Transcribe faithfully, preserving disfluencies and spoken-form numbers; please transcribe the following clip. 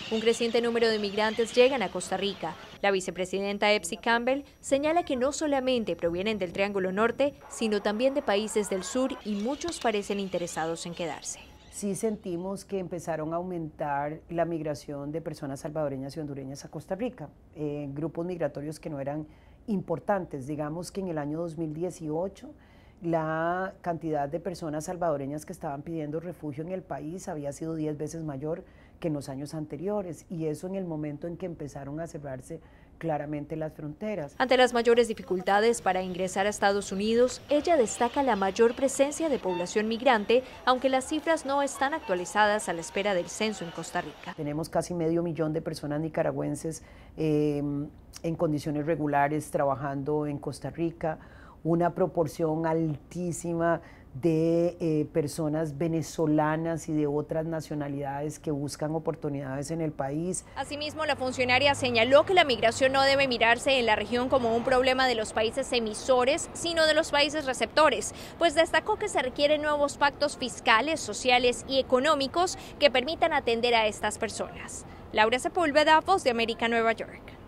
Un creciente número de migrantes llegan a Costa Rica. La vicepresidenta Epsi Campbell señala que no solamente provienen del Triángulo Norte, sino también de países del sur y muchos parecen interesados en quedarse. Sí sentimos que empezaron a aumentar la migración de personas salvadoreñas y hondureñas a Costa Rica, eh, grupos migratorios que no eran importantes. Digamos que en el año dos mil dieciocho la cantidad de personas salvadoreñas que estaban pidiendo refugio en el país había sido diez veces mayor que en los años anteriores, y eso en el momento en que empezaron a cerrarse claramente las fronteras. Ante las mayores dificultades para ingresar a Estados Unidos, ella destaca la mayor presencia de población migrante, aunque las cifras no están actualizadas a la espera del censo en Costa Rica. Tenemos casi medio millón de personas nicaragüenses eh, en condiciones regulares trabajando en Costa Rica, una proporción altísima de eh, personas venezolanas y de otras nacionalidades que buscan oportunidades en el país. Asimismo, la funcionaria señaló que la migración no debe mirarse en la región como un problema de los países emisores, sino de los países receptores, pues destacó que se requieren nuevos pactos fiscales, sociales y económicos que permitan atender a estas personas. Laura Sepúlveda, Voz de América, Nueva York.